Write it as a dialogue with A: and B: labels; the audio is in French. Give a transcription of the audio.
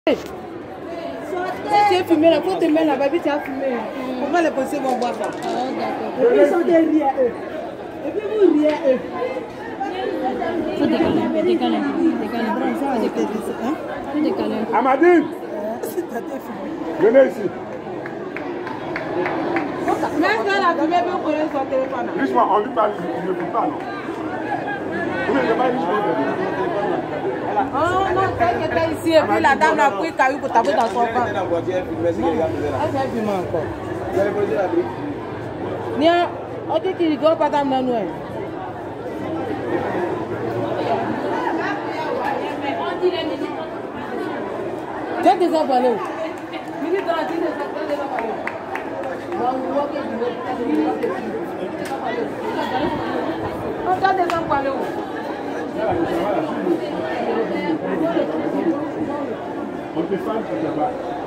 A: Si tu es fumé, il faut te mettre là-bas, puis tu as fumé. Comment les policiers vont voir ça? Et puis ils sont des riens, eux. Et puis vous riez, eux.
B: Il faut décaler un peu, décaler un peu.
C: Amadine, venez ici.
A: Même quand la fumée peut connaître son téléphone.
C: Justement, on lui parle, il ne peut pas, non? Oui, il ne pas
A: Oh non, quand il était ici, et puis la dame a pris caillou pour taper dans son camp. Elle fait fumer encore. Nia, on dit qu'il rigole pas dans le noir. Tu as déjà parlé où? On t'a déjà parlé où?
C: On te fait ça,